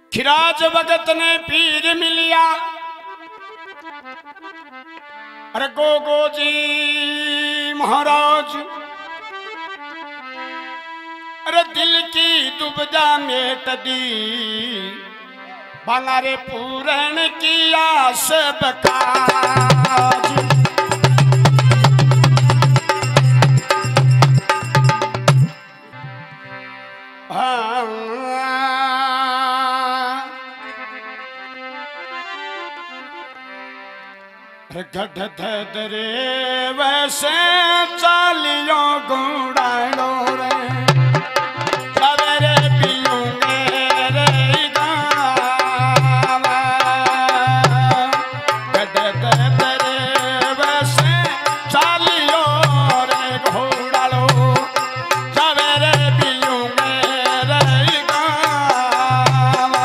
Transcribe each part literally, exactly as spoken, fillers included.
खिराज भगत ने पीर मिलिया, अरे गोगो जी महाराज, अरे दिल की दुविधा मेट दी, बंगारे पूरण की आस बकाज। गढ़ धरे वैसे चालियों गुड़ालो रे, सवेरे पियूंगे रे गावा। गढ़ धरे वैसे चालियों रे घोड़ालो, सवेरे पियूंगे रे गावा।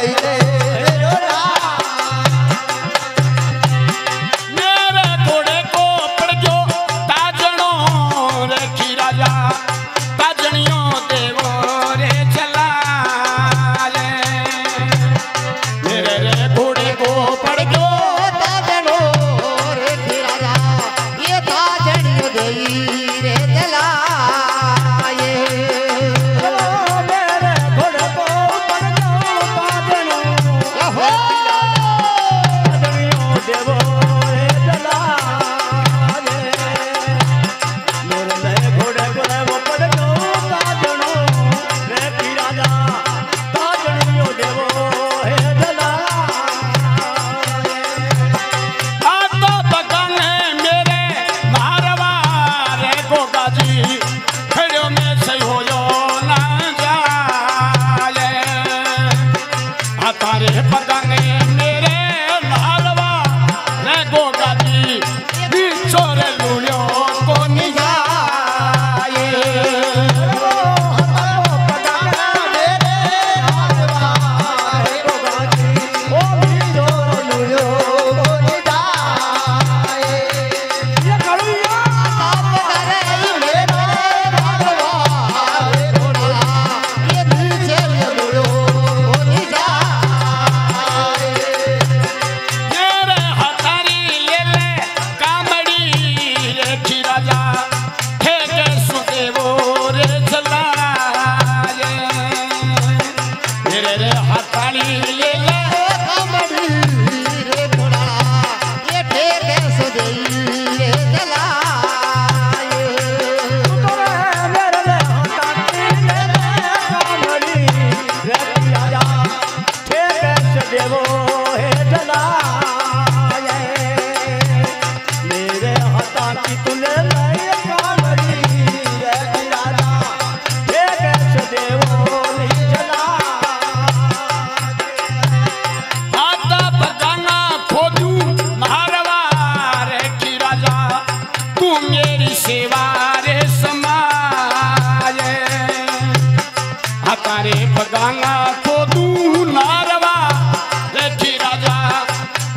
तारे बगाना को तू नारवा रेखी राजा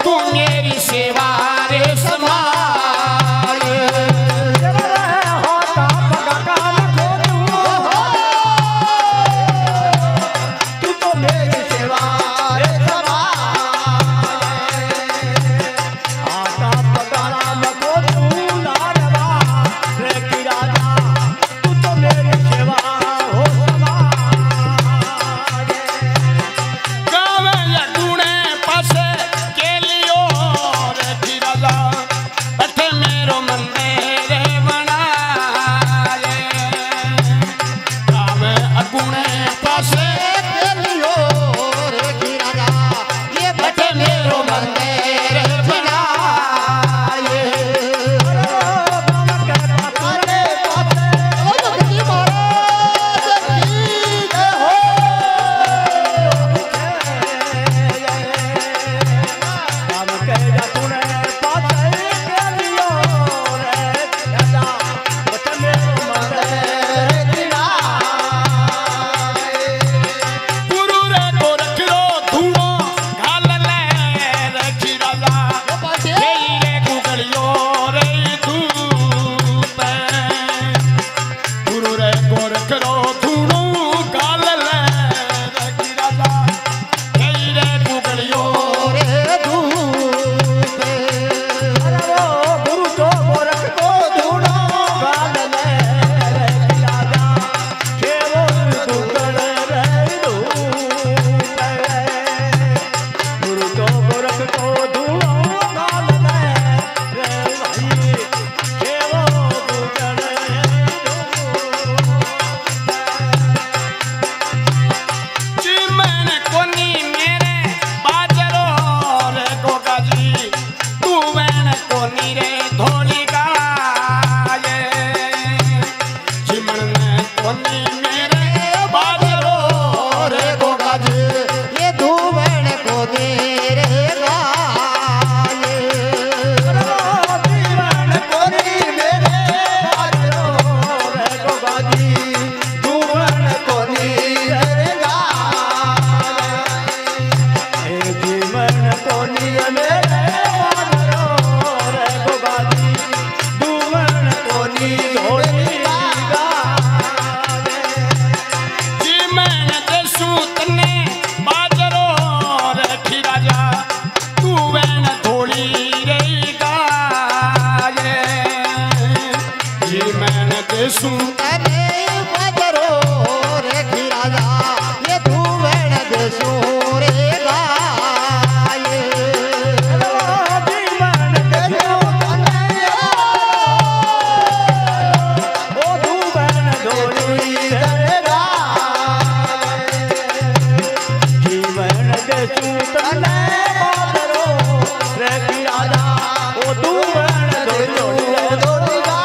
दे सूतन बादरो रे की राजा ओ तू बन दो जोड़ी जोड़ी गा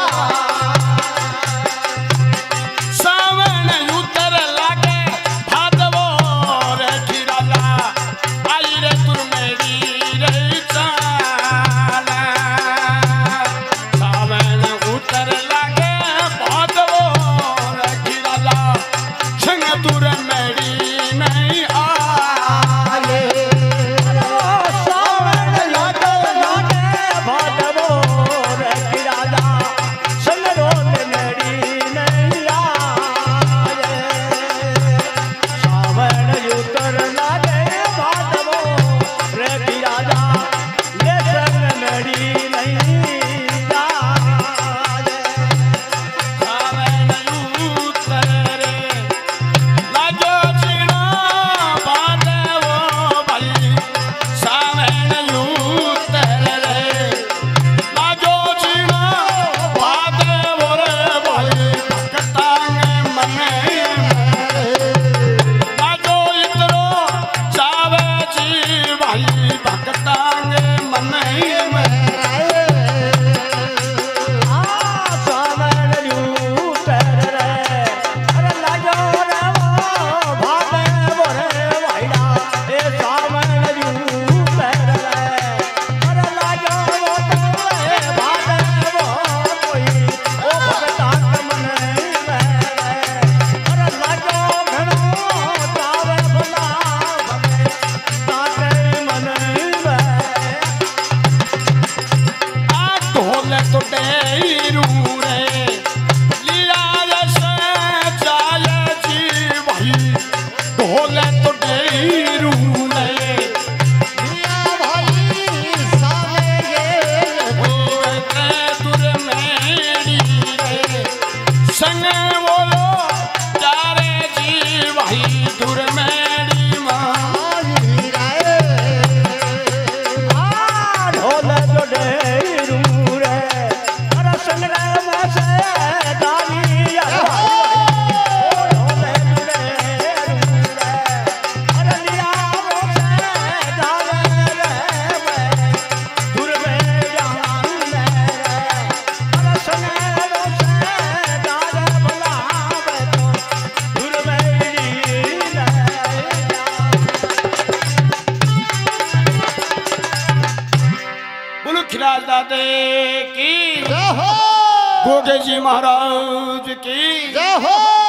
सावन उतर लागे भादवो रे की राजा आई रे तुर मेरी रे चाल सावन उतर लागे भादवो रे की राजा संग तुर मेरी नहीं आए सावन उतर लागे भादवो रे की राजा संग रोल मेरी नहीं आए सावन उतर लागे भादवो रे की राजा ले संग मेरी नहीं आए सावन उतर रे लाजो चिना भादवो भाई सावन उतर रे लाजो चिना भादवो रे भाई भक्तांग मने लाजो इतरो चावे जी भाई भक्तांग मने सावन उतर रे अरे लाजो रे वो भादवो रे भाईड़ा ए सावन उतर रे अरे लाजो वो रे भादवो कोई ओ भगतान मन में अरे लाजो घणो चावे भला भगे ताके मन में आ ढोल तो डेरू रे लिया जैसे जाय जी भाई ढोल तो डेरू रे लिया भाई साले ये होते तुर मेरी रे संग बोलो जारे जी भाई तुर मेरी मानी रे ढोल जो डेरू रे अरे संग्राम से दानी ढोल जो डेरू रे अरे लिया से दावे रे दूर में जान रे अरे संग्राम से दावे बुलावे तो दूर में रे बोलो खिलाज दादे की गोगे जी महाराज की जय हो।